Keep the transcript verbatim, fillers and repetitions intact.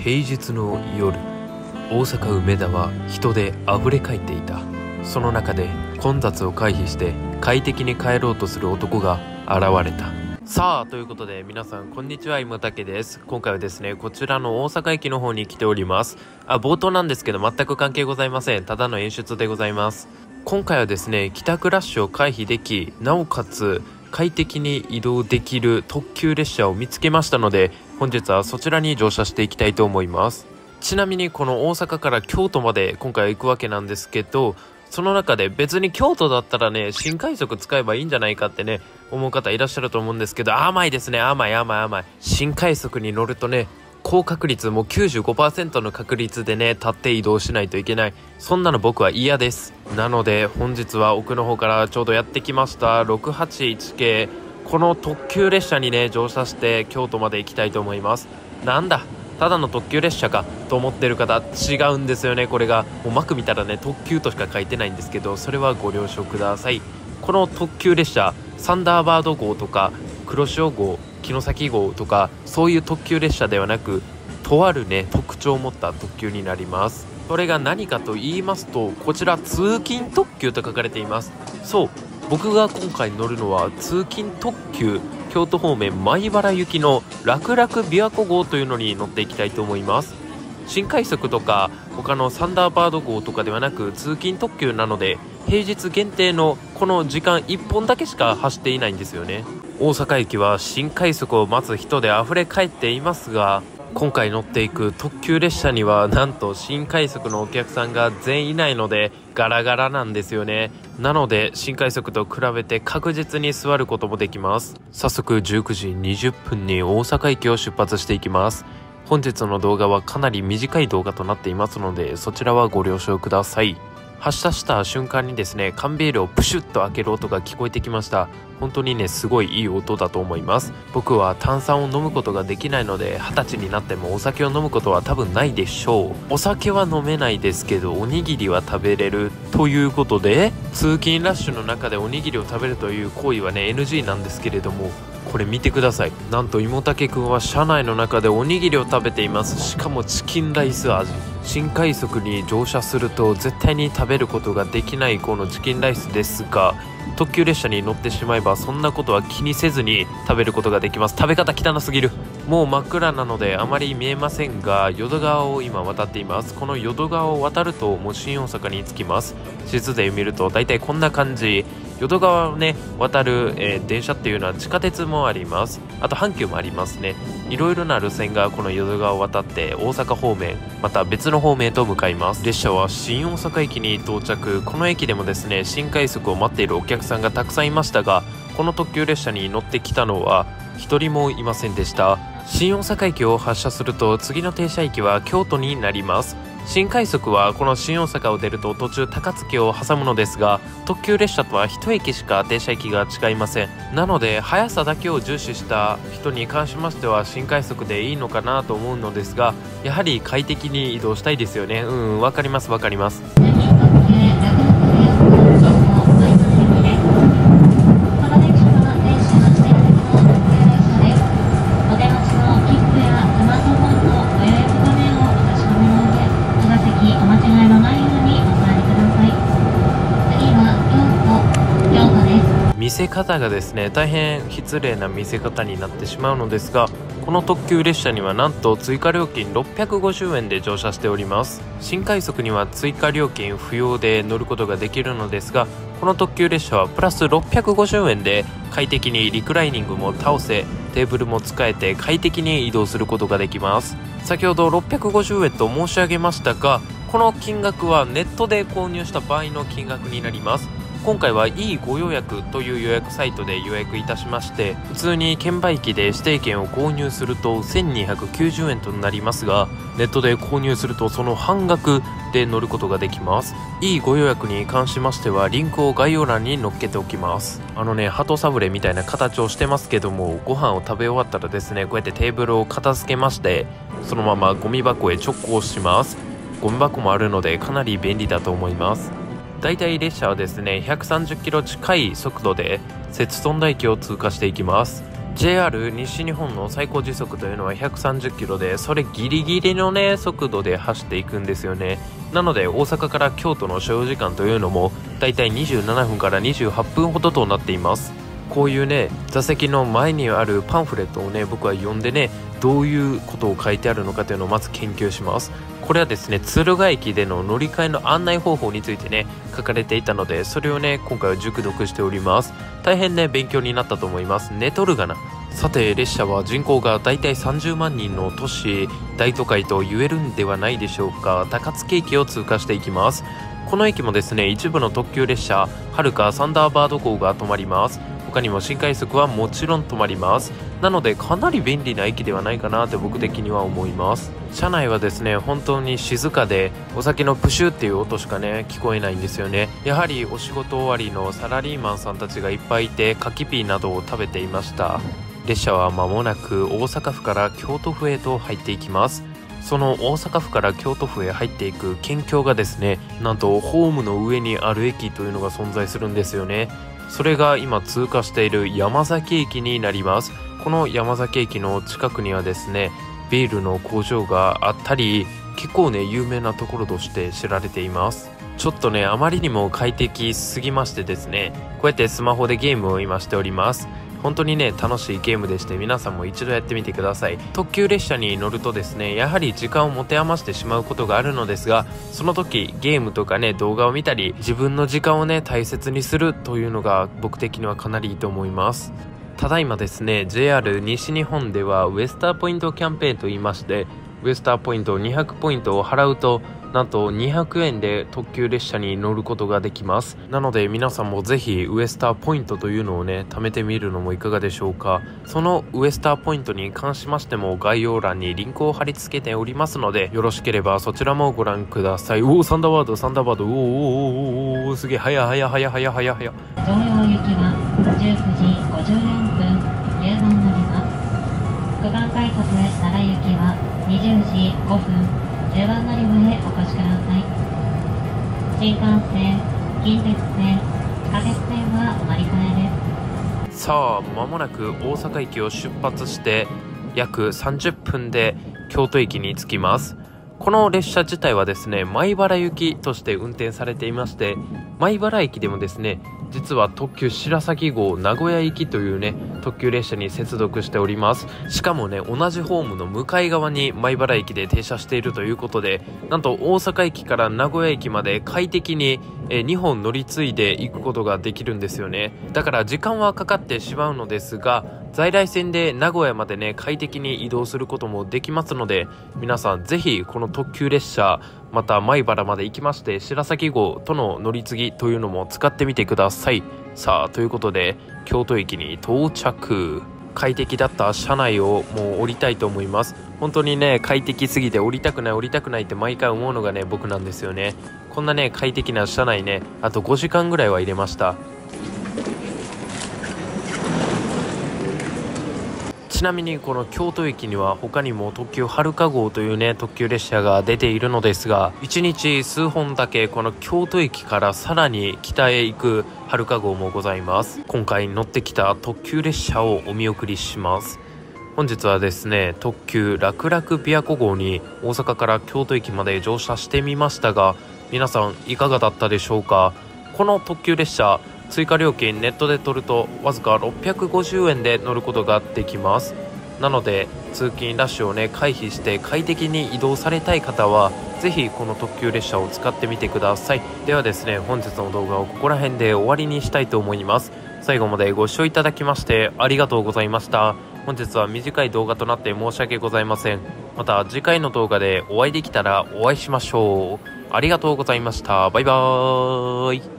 平日の夜、大阪梅田は人であふれかえっていた。その中で混雑を回避して快適に帰ろうとする男が現れた。さあということで皆さんこんにちは、今竹です。今回はですねこちらの大阪駅の方に来ております。あ冒頭なんですけど全く関係ございません。ただの演出でございます。今回はですね帰宅ラッシュを回避でき、なおかつ快適に移動できる特急列車を見つけましたので、本日はそちらに乗車していきたいと思います。ちなみにこの大阪から京都まで今回は行くわけなんですけど、その中で別に京都だったらね新快速使えばいいんじゃないかってね思う方いらっしゃると思うんですけど、甘いですね。甘い甘い甘い。新快速に乗るとね高確率、もう きゅうじゅうごパーセント の確率でね立って移動しないといけない。そんなの僕は嫌です。なので本日は奥の方からちょうどやってきましたろくはちいち系、この特急列車にね乗車して京都まで行きたいと思います。なんだただの特急列車かと思ってる方、違うんですよね。これがもう幕見たらね特急としか書いてないんですけど、それはご了承ください。この特急列車サンダーバード号とか黒潮号、城崎号とかそういう特急列車ではなく、とあるね特徴を持った特急になります。それが何かと言いますと、こちら通勤特急と書かれています。そう僕が今回乗るのは通勤特急京都方面米原行きの楽々琵琶湖号というのに乗っていきたいと思います。新快速とか他のサンダーバード号とかではなく通勤特急なので、平日限定のこの時間いっぽんだけしか走っていないんですよね。大阪駅は新快速を待つ人であふれかえっていますが、今回乗っていく特急列車にはなんと新快速のお客さんが全員いないのでガラガラなんですよね。なので新快速と比べて確実に座ることもできます。早速じゅうくじにじゅっぷんに大阪駅を出発していきます。本日の動画はかなり短い動画となっていますので、そちらはご了承ください。発車した瞬間にですね缶ビールをプシュッと開ける音が聞こえてきました。本当にねすごいいい音だと思います。僕は炭酸を飲むことができないので、二十歳になってもお酒を飲むことは多分ないでしょう。お酒は飲めないですけどおにぎりは食べれるということで、通勤ラッシュの中でおにぎりを食べるという行為はね エヌジー なんですけれども、これ見てください。なんと芋竹くんは車内の中でおにぎりを食べています。しかもチキンライス味。新快速に乗車すると絶対に食べることができないこのチキンライスですが、特急列車に乗ってしまえばそんなことは気にせずに食べることができます。食べ方汚すぎる。もう真っ暗なのであまり見えませんが、淀川を今渡っています。この淀川を渡るともう新大阪に着きます。地図で見るとだいたいこんな感じ。淀川をね渡る、えー、電車っていうのは地下鉄もあります。あと阪急もありますね。いろいろな路線がこの淀川を渡って大阪方面また別の方面へと向かいます。列車は新大阪駅に到着。この駅でもですね新快速を待っているお客さんがたくさんいましたが、この特急列車に乗ってきたのは一人もいませんでした。新大阪駅を発車すると次の停車駅は京都になります。新快速はこの新大阪を出ると途中高槻を挟むのですが、特急列車とは一駅しか停車駅が違いません。なので速さだけを重視した人に関しましては新快速でいいのかなと思うのですが、やはり快適に移動したいですよね。うんわかりますわかります。見せ方がですね大変失礼な見せ方になってしまうのですが、この特急列車にはなんと追加料金ろっぴゃくごじゅうえんで乗車しております。新快速には追加料金不要で乗ることができるのですが、この特急列車はプラスろっぴゃくごじゅうえんで快適にリクライニングも倒せ、テーブルも使えて快適に移動することができます。先ほどろっぴゃくごじゅうえんと申し上げましたが、この金額はネットで購入した場合の金額になります。今回はいいご予約という予約サイトで予約いたしまして、普通に券売機で指定券を購入するとせんにひゃくきゅうじゅうえんとなりますが、ネットで購入するとその半額で乗ることができます。いいご予約に関しましてはリンクを概要欄に載っけておきます。あのね鳩サブレみたいな形をしてますけども、ご飯を食べ終わったらですねこうやってテーブルを片付けまして、そのままゴミ箱へ直行します。ゴミ箱もあるのでかなり便利だと思います。だいたい列車はですねひゃくさんじゅっキロ近い速度で摂津富田駅を通過していきます。 ジェイアール 西日本の最高時速というのはひゃくさんじゅっキロで、それギリギリのね速度で走っていくんですよね。なので大阪から京都の所要時間というのもだいたいにじゅうななふんからにじゅうはっぷんほどとなっています。こういうね座席の前にあるパンフレットをね僕は読んでね、どういうことを書いてあるのかというのをまず研究します。これはですね敦賀駅での乗り換えの案内方法についてね書かれていたので、それをね今回は熟読しております。大変ね勉強になったと思います。寝とるがな。さて列車は人口がだいたいさんじゅうまんにんの都市大都会と言えるんではないでしょうか。高槻駅を通過していきます。この駅もですね一部の特急列車はるかサンダーバード号が止まります。他にも新快速はもちろん止まります。なのでかなり便利な駅ではないかなって僕的には思います。車内はですね本当に静かで、お酒のプシュっていう音しかね聞こえないんですよね。やはりお仕事終わりのサラリーマンさんたちがいっぱいいて、柿ピーなどを食べていました。列車は間もなく大阪府から京都府へと入っていきます。その大阪府から京都府へ入っていく県境がですね、なんとホームの上にある駅というのが存在するんですよね。それが今通過している山崎駅になります。この山崎駅の近くにはですねビールの工場があったり、結構ね有名なところとして知られています。ちょっとねあまりにも快適すぎましてですね、こうやってスマホでゲームを今しております。本当にね楽しいゲームでして、皆さんも一度やってみてください。特急列車に乗るとですねやはり時間を持て余してしまうことがあるのですが、その時ゲームとかね動画を見たり自分の時間をね大切にするというのが僕的にはかなりいいと思います。ただいまですね ジェイアール 西日本ではウエスターポイントキャンペーンといいまして、ウエスターポイントにひゃくポイントを払うとなんとにひゃくえんで特急列車に乗ることができます。なので皆さんもぜひウエスターポイントというのをね貯めてみるのもいかがでしょうか。そのウエスターポイントに関しましても概要欄にリンクを貼り付けておりますので、よろしければそちらもご覧ください。おおサンダーバードサンダーバード、おーおーおーおーすげえ、はやはやはやはやはやはや。 東洋行きはじゅうくじごじゅうよんぷん夕方になります。区間改札奈良行きはにじゅうじごふんじゅうばん乗り場へお越しください。新幹線、近鉄線、地下鉄線はお乗り換えです。 さあ間もなく大阪駅を出発して約さんじゅっぷんで京都駅に着きます。この列車自体はですね米原行きとして運転されていまして、米原駅でもですね実は特急白崎号名古屋行きというね特急列車に接続しております。しかもね同じホームの向かい側に米原駅で停車しているということで、なんと大阪駅から名古屋駅まで快適にえにほん乗り継いで行くことができるんですよね。だから時間はかかってしまうのですが、在来線で名古屋までね快適に移動することもできますので、皆さんぜひこの特急列車また米原まで行きまして白崎号との乗り継ぎというのも使ってみてください。さあということで京都駅に到着。快適だった車内をもう降りたいと思います。本当にね快適すぎて降りたくない降りたくないって毎回思うのがね僕なんですよね。こんなね快適な車内ねあとごじかんぐらいは入れました。ちなみにこの京都駅には他にも特急はるか号というね特急列車が出ているのですが、いちにち数本だけこの京都駅からさらに北へ行くはるか号もございます。今回乗ってきた特急列車をお見送りします。本日はですね特急楽々琵琶湖号に大阪から京都駅まで乗車してみましたが、皆さんいかがだったでしょうか。この特急列車追加料金ネットで取るとわずかろっぴゃくごじゅうえんで乗ることができます。なので通勤ラッシュをね回避して快適に移動されたい方はぜひこの特急列車を使ってみてください。ではですね本日の動画をここら辺で終わりにしたいと思います。最後までご視聴いただきましてありがとうございました。本日は短い動画となって申し訳ございません。また次回の動画でお会いできたらお会いしましょう。ありがとうございました。バイバーイ。